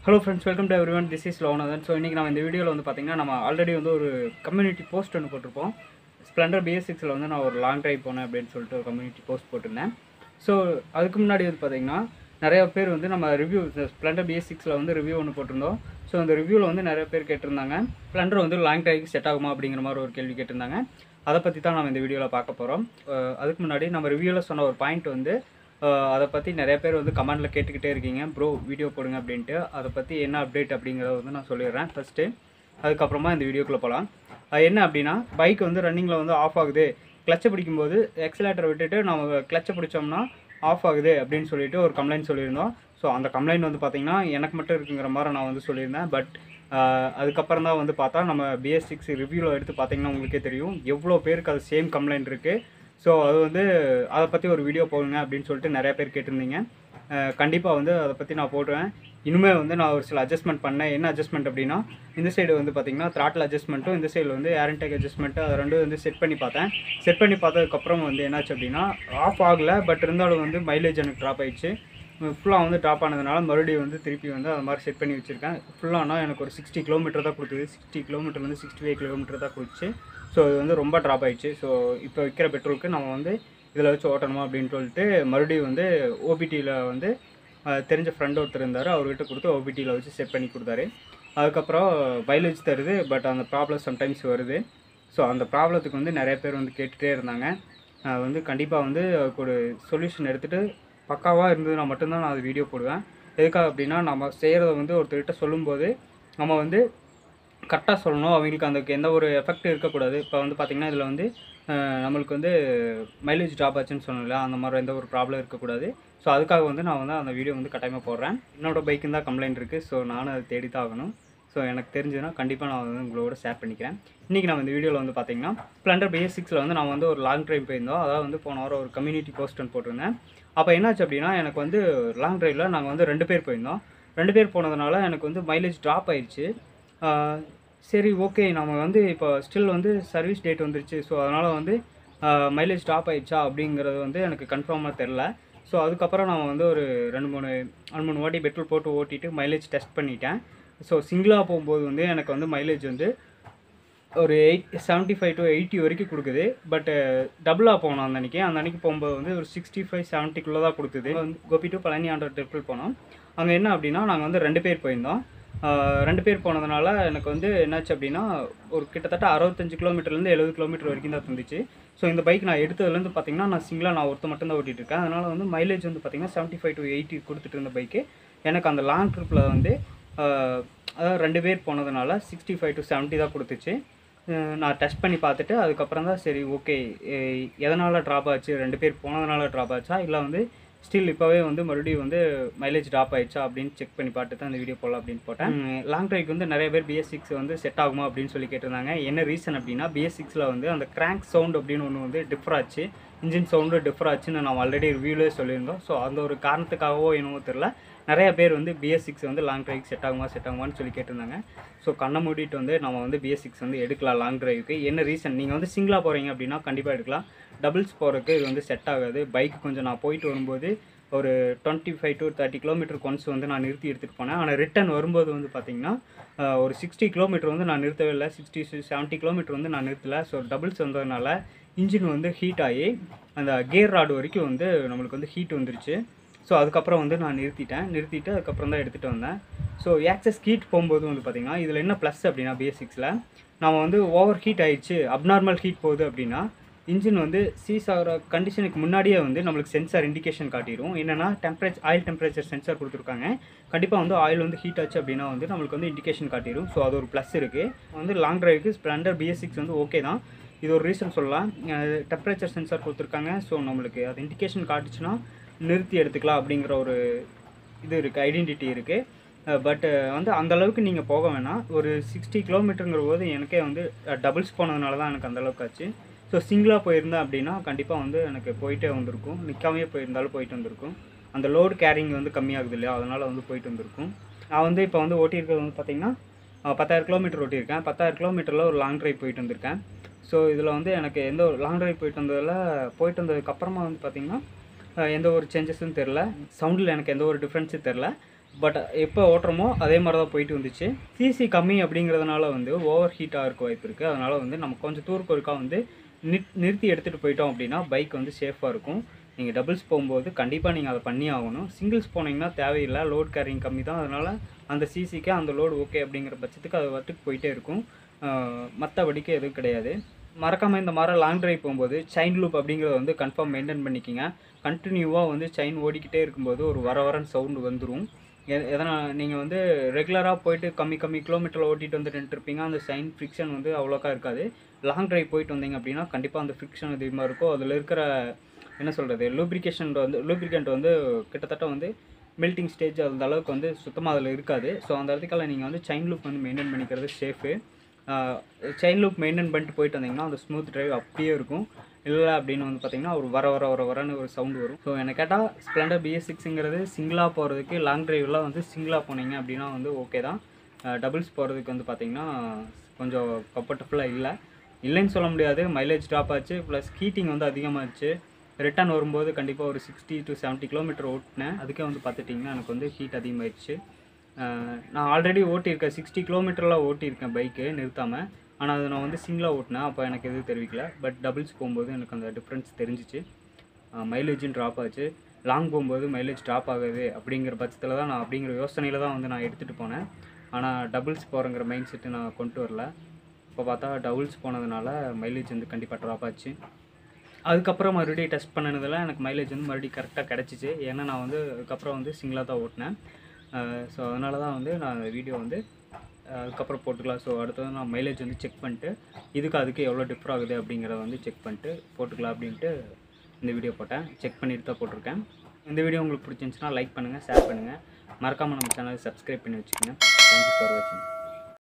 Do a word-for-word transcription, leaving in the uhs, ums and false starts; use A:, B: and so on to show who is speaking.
A: Hello friends, welcome to everyone. This is Long. So இன்னைக்கு நான் இந்த வீடியோல வந்து பாத்தீங்கன்னா நம்ம ஆல்ரெடி வந்து ஒரு கம்யூனிட்டி போஸ்ட் ஒன்னு போட்டுருப்போம். Splendor B S six ல வந்து நான் ஒரு லாங் டிரைவ் போனேன் அப்படினு சொல்லிட்டு ஒரு கம்யூனிட்டி போஸ்ட் போட்டுருந்தேன். சோ அதுக்கு முன்னாடி வந்து பாத்தீங்கன்னா நிறைய பேர் வந்து நம்ம review Splendor B S six ல வந்து ரிவ்யூ ஒன்னு போட்டுருந்தோம். சோ அந்த ரிவ்யூல வந்து நிறைய பேர் கேட்டிருந்தாங்க. Splendor வந்து லாங் டிரைவ்க்கு செட் ஆகுமா அப்படிங்கிற மாதிரி ஒரு கேள்வி கேட்டிருந்தாங்க. அத பத்தி தான் நாம இந்த வீடியோல பார்க்க போறோம். அதுக்கு முன்னாடி நம்ம ரிவ்யூல சொன்ன ஒரு பாயிண்ட் வந்து அதை பற்றி நிறைய பேர் வந்து கமெண்டில் கேட்டுக்கிட்டே இருக்கீங்க, ப்ரோ வீடியோ போடுங்க அப்படின்ட்டு. அதை பற்றி என்ன அப்டேட் அப்படிங்கிறத வந்து நான் சொல்லிடுறேன் ஃபஸ்ட்டு. அதுக்கப்புறமா இந்த வீடியோக்குள்ளே போகலாம். என்ன அப்படின்னா, பைக் வந்து ரன்னிங்கில் வந்து ஆஃப் ஆகுது, கிளச்சை பிடிக்கும்போது எக்ஸலேட்டரை விட்டுட்டு நம்ம கிளச்சை பிடிச்சோம்னா ஆஃப் ஆகுது அப்படின்னு சொல்லிட்டு ஒரு கம்ப்ளைண்ட் சொல்லியிருந்தோம். ஸோ அந்த கம்ப்ளைண்ட் வந்து பார்த்திங்கன்னா எனக்கு மட்டும் இருக்குங்கிற மாதிரி நான் வந்து சொல்லியிருந்தேன். பட் அதுக்கப்புறம் தான் வந்து பார்த்தா நம்ம B S six ரிவ்யூவில் எடுத்து பார்த்திங்கன்னா உங்களுக்கே தெரியும் எவ்வளோ பேருக்கு அது சேம் கம்ப்ளைண்ட் இருக்குது. ஸோ அது வந்து அதை பற்றி ஒரு வீடியோ போடுங்க அப்படின்னு சொல்லிட்டு நிறைய பேர் கேட்டிருந்தீங்க. கண்டிப்பாக வந்து அதை பற்றி நான் போடுவேன். இனிமேல் வந்து நான் ஒரு சில அட்ஜஸ்ட்மெண்ட் பண்ணேன். என்ன அட்ஜஸ்ட்மெண்ட் அப்படின்னா, இந்த சைடு வந்து பார்த்திங்கன்னா த்ராட்டில் அட்ஜஸ்ட்மெண்ட்டும், இந்த சைடில் வந்து ஏர் இன்டேக் அட்ஜஸ்ட்மெண்ட்டு, அதை ரெண்டும் வந்து செட் பண்ணி பார்த்தேன். செட் பண்ணி பார்த்ததுக்கப்புறம் வந்து என்னாச்சு அப்படின்னா, ஆஃப் ஆகலை. பட் இருந்தாலும் வந்து மைலேஜ் எனக்கு ட்ராப் ஆகிடுச்சு. ஃபுல்லாக வந்து ட்ராப் ஆனதுனால மறுபடியும் வந்து திருப்பி வந்து அது மாதிரி செட் பண்ணி வச்சுருக்கேன். ஃபுல்லானா எனக்கு ஒரு சிக்ஸ்டி கிலோமீட்டர் தான் கொடுத்தது. சிக்ஸ்டி கிலோமீட்டர் வந்து சிக்ஸ்டி ஃபைவ் கிலோமீட்டர் தான் கொடுத்துச்சு. ஸோ இது வந்து ரொம்ப ட்ராப் ஆகிடுச்சு. ஸோ இப்போ விற்கிற பெட்ரோலுக்கு நம்ம வந்து இதில் வச்சு ஓட்டணுமா அப்படின்னு சொல்லிட்டு மறுபடியும் வந்து ஓபிடியில் வந்து தெரிஞ்ச ஃப்ரெண்ட் ஒருத்தர் இருந்தார், அவர்கிட்ட கொடுத்து ஓபிடியில் வச்சு செட் பண்ணி கொடுத்தாரு. அதுக்கப்புறம் மைலேஜ் தருது, பட் அந்த ப்ராப்ளம் சம்டைம்ஸ் வருது. ஸோ அந்த ப்ராப்ளத்துக்கு வந்து நிறைய பேர் வந்து கேட்டுகிட்டே இருந்தாங்க. வந்து கண்டிப்பாக வந்து அதுக்கு ஒரு சொல்யூஷன் எடுத்துகிட்டு பக்காவாக இருந்ததுன்னா மட்டும்தான் நான் அது வீடியோ போடுவேன். எதுக்காக அப்படின்னா, நம்ம செய்கிறத வந்து ஒருத்தர்கிட்ட சொல்லும்போது நம்ம வந்து கரெக்டாக சொல்லணும். அவங்களுக்கு அந்த எந்த ஒரு எஃபெக்ட் இருக்கக்கூடாது. இப்போ வந்து பார்த்திங்கன்னா இதில் வந்து நம்மளுக்கு வந்து மைலேஜ் ட்ராப் ஆச்சுன்னு சொன்னல, அந்த மாதிரி எந்த ஒரு ப்ராப்ளம் இருக்கக்கூடாது. ஸோ அதுக்காக வந்து நான் வந்து அந்த வீடியோ வந்து கட்டாயமாக போடுறேன். என்னோடய பைக்குன்னு தான் கம்ப்ளைண்ட் இருக்குது. ஸோ நானும் அதை தேடி தான் ஆகணும். ஸோ எனக்கு தெரிஞ்சதுன்னா கண்டிப்பாக நான் வந்து உங்களோட ஷேர் பண்ணிக்கிறேன். இன்றைக்கி நம்ம இந்த வீடியோவில் வந்து பார்த்திங்கன்னா Splendor B S six ல வந்து நான் வந்து ஒரு லாங் ட்ரைவ் போயிருந்தோம். அதாவது வந்து போன வாரம் ஒரு கம்யூனிட்டி போஸ்ட் ஒன்று போட்டிருந்தேன். அப்போ என்னாச்சு அப்படின்னா, எனக்கு வந்து லாங் ட்ரைவில் நாங்கள் வந்து ரெண்டு பேர் போயிருந்தோம். ரெண்டு பேர் போனதுனால எனக்கு வந்து மைலேஜ் ட்ராப் ஆயிடுச்சு. சரி, ஓகே, நம்ம வந்து இப்போ ஸ்டில் வந்து சர்வீஸ் டேட் வந்துருச்சு. ஸோ அதனால் வந்து மைலேஜ் ட்ராப் ஆகிடுச்சா அப்படிங்கிறது வந்து எனக்கு கன்ஃபார்மாக தெரில. ஸோ அதுக்கப்புறம் நான் வந்து ஒரு ரெண்டு மூணு ரெண்டு மூணு வாட்டி பெட்ரோல் போட்டு ஓட்டிட்டு மைலேஜ் டெஸ்ட் பண்ணிட்டேன். ஸோ சிங்கிளாக போகும்போது வந்து எனக்கு வந்து மைலேஜ் வந்து ஒரு eight seventy five to eighty வரைக்கும் கொடுக்குது. பட் டபுளாக போனோம் அந்த அன்றைக்கி. அந்த அன்றைக்கி போகும்போது வந்து ஒரு சிக்ஸ்டி ஃபைவ் செவன்ட்டிக்குள்ளே தான் கொடுத்தது. வந்து கோபி டு பழனி ஆண்ட டெம்பிள் போனோம். அங்கே என்ன அப்படின்னா, நாங்கள் வந்து ரெண்டு பேர் போயிருந்தோம். ரெண்டு பேர் போனதுனால எனக்கு வந்து என்னாச்சு அப்படின்னா, ஒரு கிட்டத்தட்ட அறுபத்தஞ்சு கிலோமீட்டர்லேருந்து எழுபது கிலோமீட்டர் வரைக்கும் தான் தந்துச்சு. ஸோ இந்த பைக் நான் எடுத்ததுலேருந்து பார்த்திங்கன்னா நான் சிங்கிளாக நான் ஒருத்த மட்டும் தான் ஓட்டிகிட்டு இருக்கேன். அதனால் வந்து மைலேஜ் வந்து பார்த்திங்கன்னா செவன்ட்டி ஃபைவ் டு எயிட்டி கொடுத்துட்டு இருந்த பைக்கு எனக்கு அந்த லாங் ட்ரிப்பில் வந்து அதாவது ரெண்டு பேர் போனதுனால சிக்ஸ்டி ஃபைவ் டு செவன்ட்டி தான் கொடுத்துச்சு. நான் டெஸ்ட் பண்ணி பார்த்துட்டு அதுக்கப்புறம் தான் சரி, ஓகே, எதனால் ட்ராப் ஆச்சு, ரெண்டு பேர் போனதுனால ட்ராப் ஆச்சா, இல்லை வந்து ஸ்டில் இப்போவே வந்து மறுபடியும் வந்து மைலேஜ் ட்ராப் ஆகிடுச்சா அப்படின்னு செக் பண்ணி பார்த்து தான் இந்த வீடியோ போடலாம் அப்படின்னு போட்டேன். லாங் ட்ரைவ்க்கு வந்து நிறைய பேர் B S six வந்து செட் ஆகுமா அப்படின்னு சொல்லி கேட்டிருந்தாங்க. என்ன ரீசன் அப்படின்னா, B S six ல வந்து அந்த கிராங்க் சவுண்ட் அப்படின்னு ஒன்று வந்து டிஃபர் ஆச்சு, இன்ஜின் சவுண்டு டிஃபர் ஆச்சுன்னு நம்ம ஆல்ரெடி ரிவ்யூலே சொல்லியிருந்தோம். ஸோ அந்த ஒரு காரணத்துக்காகவோ என்னவோ தெரில, நிறைய பேர் வந்து B S six வந்து லாங் ட்ரைவ்க்கு செட் ஆகுமா செட் ஆகுமான்னு சொல்லி கேட்டிருந்தாங்க. ஸோ கண்ணை மூடிட்டு வந்து நம்ம வந்து B S six வந்து எடுக்கலாம் லாங் ட்ரைவுக்கு. என்ன ரீசன், நீங்கள் வந்து சிங்கிளாக போகிறீங்க அப்படின்னா கண்டிப்பாக எடுக்கலாம். டபுள்ஸ் போகிறதுக்கு இது வந்து செட் ஆகாது. பைக் கொஞ்சம் நான் போயிட்டு வரும்போது ஒரு twenty five to thirty kilometre கொன்ஸ் வந்து நான் நிறுத்தி எடுத்துகிட்டு போனேன். ஆனால் ரிட்டன் வரும்போது வந்து பார்த்திங்கன்னா ஒரு சிக்ஸ்டி கிலோமீட்டர் வந்து நான் நிறுத்தவே இல்லை. சிக்ஸ்டி செவன்ட்டி கிலோமீட்டர் வந்து நான் நிறுத்தலை. ஸோ டபுள்ஸ் வந்ததுனால இன்ஜின் வந்து ஹீட் ஆகி அந்த கியர் ராடு வரைக்கும் வந்து நம்மளுக்கு வந்து ஹீட் வந்துருச்சு. ஸோ அதுக்கப்புறம் வந்து நான் நிறுத்திட்டேன். நிறுத்திட்டு அதுக்கப்புறம் தான் எடுத்துகிட்டு வந்தேன். ஸோ ஆக்சஸ் ஹீட் போகும்போது வந்து பார்த்திங்கன்னா இதில் என்ன ப்ளஸ் அப்படின்னா, B S six ல நம்ம வந்து ஓவர் ஹீட் ஆகிடுச்சு, அப்நார்மல் ஹீட் போகுது அப்படின்னா இன்ஜின் வந்து சீஸ் ஆகிற கண்டிஷனுக்கு முன்னாடியே வந்து நம்மளுக்கு சென்சார் இண்டிகேஷன் காட்டிடும். என்னென்னா டெம்பரேச்சர் ஆயில் டெம்பரேச்சர் சென்சார் கொடுத்துருக்காங்க. கண்டிப்பாக வந்து ஆயில் வந்து ஹீட் ஆச்சு அப்படின்னா வந்து நம்மளுக்கு வந்து இண்டிகேஷன் காட்டிடும். ஸோ அது ஒரு ப்ளஸ் இருக்குது. வந்து லாங் ட்ரைவுக்கு Splendor B S six வந்து ஓகே தான். இது ஒரு ரீசன் சொல்லலாம். டெம்பரேச்சர் சென்சார் கொடுத்துருக்காங்க. ஸோ நம்மளுக்கு அது இண்டிகேஷன் காட்டுச்சுன்னா நிறுத்தி எடுத்துக்கலாம் அப்படிங்கிற ஒரு இது இருக்குது, ஐடென்டிட்டி இருக்குது. பட் வந்து அந்தளவுக்கு நீங்கள் போக வேணாம். ஒரு சிக்ஸ்டி கிலோமீட்டருங்கிற போது எனக்கே வந்து டபுள்ஸ் போனதுனால தான் எனக்கு அந்தளவுக்கு ஆச்சு. ஸோ சிங்கிளாக போயிருந்தேன் அப்படின்னா கண்டிப்பாக வந்து எனக்கு போயிட்டே வந்திருக்கும். நிற்காமையே போயிருந்தாலும் போயிட்டு வந்திருக்கும். அந்த லோடு கேரிங் வந்து கம்மியாகுது இல்லையா, அதனால் வந்து போயிட்டு வந்திருக்கும். நான் வந்து இப்போ வந்து ஓட்டியிருக்கிறது வந்து பார்த்திங்கன்னா பத்தாயிரம் கிலோமீட்டர் ஓட்டியிருக்கேன். பத்தாயிரம் கிலோமீட்டரில் ஒரு லாங் ட்ரைவ் போயிட்டு வந்திருக்கேன். ஸோ இதில் வந்து எனக்கு எந்த ஒரு லாங் ட்ரைவ் போயிட்டு வந்ததில் போயிட்டு வந்ததுக்கப்புறமா வந்து பார்த்திங்கன்னா எந்த ஒரு சேஞ்சஸும் தெரில. சவுண்டில் எனக்கு எந்த ஒரு டிஃப்ரென்ஸும் தெரில. பட் எப்போ ஓட்டுறமோ அதே மாதிரி தான் போயிட்டு வந்துச்சு. சிசி கம்மி அப்படிங்கிறதுனால வந்து ஓவர் ஹீட்டாக இருக்க வாய்ப்பு இருக்குது. அதனால் வந்து நம்ம கொஞ்சம் தூருக்கு ஒருக்கா வந்து நிற் நிறுத்தி எடுத்துகிட்டு போயிட்டோம் அப்படின்னா பைக் வந்து சேஃபாக இருக்கும். நீங்கள் டபுள்ஸ் போகும்போது கண்டிப்பாக நீங்கள் அதை பண்ணி ஆகணும். சிங்கிள்ஸ் போனீங்கன்னா தேவையில்லை, லோட் கேரிங் கம்மி தான். அதனால் அந்த சிசிக்கு அந்த லோடு ஓகே அப்படிங்கிற பட்சத்துக்கு அது வாட்டுக்கு போயிட்டே இருக்கும். மற்றபடிக்கு எதுவும் கிடையாது. மறக்காமல் இந்த மாதிரி லாங் ட்ரைவ் போகும்போது செயின் லூப் அப்படிங்கிறத வந்து கன்ஃபார்ம் மெயின்டைன் பண்ணிக்கிங்க. கண்டினியூவாக வந்து செயின் ஓடிக்கிட்டே இருக்கும்போது ஒரு வர வரன்னு சவுண்டு வந்துடும். எ எதனால் நீங்கள் வந்து ரெகுலராக போயிட்டு கம்மி கம்மி கிலோமீட்டரில் ஓட்டிகிட்டு வந்து நின்றுருப்பீங்க. அந்த செயின் ஃப்ரிக்ஷன் வந்து அவ்வளோக்கா இருக்காது. லாங் ட்ரைவ் போயிட்டு வந்தீங்க அப்படின்னா கண்டிப்பாக அந்த ஃப்ரிக்ஷன் அதிகமாக இருக்கும். அதில் இருக்கிற என்ன சொல்கிறது லூப்ரிகேஷன் வந்து லூப்ரிகண்ட் வந்து கிட்டத்தட்ட வந்து மெல்ட்டிங் ஸ்டேஜ் அந்த அளவுக்கு வந்து சுத்தமாக அதில் இருக்காது. ஸோ அந்த இடத்துக்கால நீங்கள் வந்து செயின் லூப் வந்து மெயின்டைன் பண்ணிக்கிறது சேஃபு. செயின் லூப் மெயின்டைன் பண்ணிட்டு போயிட்டு வந்தீங்கன்னா அந்த ஸ்மூத் ட்ரைவ் அப்படியே இருக்கும். இல்லை அப்படின்னு வந்து பார்த்திங்கன்னா ஒரு வர வர வர வரன்னு ஒரு சவுண்டு வரும். ஸோ எனக்கு கேட்டால் ஸ்ப்ளெண்டர் பி எஸ் சிக்ஸுங்கிறது சிங்கிளாக போகிறதுக்கு லாங் ட்ரைவ்லாம் வந்து சிங்கிளாக போனீங்க அப்படின்னா வந்து ஓகே தான். டபுள்ஸ் போகிறதுக்கு வந்து பார்த்திங்கன்னா கொஞ்சம் கம்ஃபர்டபுளாக இல்லை இல்லைன்னு சொல்ல முடியாது. மைலேஜ் ட்ராப் ஆச்சு, ப்ளஸ் ஹீட்டிங் வந்து அதிகமாகிடுச்சு. ரிட்டர்ன் வரும்போது கண்டிப்பாக ஒரு சிக்ஸ்டி டு செவன்ட்டி கிலோமீட்டர் ஓட்டினேன். அதுக்கே வந்து பார்த்துட்டிங்கன்னா எனக்கு வந்து ஹீட் அதிகமாகிடுச்சு. நான் ஆல்ரெடி ஓட்டியிருக்கேன், சிக்ஸ்டி கிலோமீட்டர்லாம் ஓட்டியிருக்கேன் பைக்கு நிறுத்தாமல். ஆனால் அது நான் வந்து சிங்கிளாக ஓட்டினேன், அப்போ எனக்கு எதுவும் தெரிவிக்கல. பட் டபுள்ஸ் போகும்போது எனக்கு அந்த டிஃப்ரென்ஸ் தெரிஞ்சிச்சு. மைலேஜும் ட்ராப் ஆச்சு. லாங் போகும்போது மைலேஜ் ட்ராப் ஆகுது அப்படிங்கிற பட்சத்தில் தான் நான் அப்படிங்கிற யோசனையில் தான் வந்து நான் எடுத்துகிட்டு போனேன். ஆனால் டபுள்ஸ் போகிறங்கிற மைண்ட் செட்டு நான் கொண்டு வரல. இப்போ பார்த்தா டபுள்ஸ் போனதுனால மைலேஜ் வந்து கண்டிப்பாக ட்ராப் ஆச்சு. அதுக்கப்புறம் மறுபடியும் டெஸ்ட் பண்ணினதில் எனக்கு மைலேஜ் வந்து மறுபடியும் கரெக்டாக கிடச்சிச்சு. ஏன்னா நான் வந்து அதுக்கப்புறம் வந்து சிங்கிளாக தான் ஓட்டினேன். ஸோ அதனால தான் வந்து நான் அந்த வீடியோ வந்து அதுக்கப்புறம் போட்டுக்கலாம். ஸோ அடுத்தது நான் மைலேஜ் வந்து செக் பண்ணிட்டு இதுக்கு அதுக்கு எவ்வளோ டிஃபர் ஆகுது அப்படிங்கிறத வந்து செக் பண்ணிட்டு போட்டுக்கலாம் அப்படின்ட்டு இந்த வீடியோ போட்டேன். செக் பண்ணிட்டு தான் போட்டிருக்கேன். இந்த வீடியோ உங்களுக்கு பிடிச்சிருந்துச்சுன்னா லைக் பண்ணுங்கள், ஷேர் பண்ணுங்கள், மறக்காமல் நம்ம சேனலை சப்ஸ்கிரைப் பண்ணி வச்சுக்கோங்க. தேங்க்யூ ஃபார் வாட்சிங்.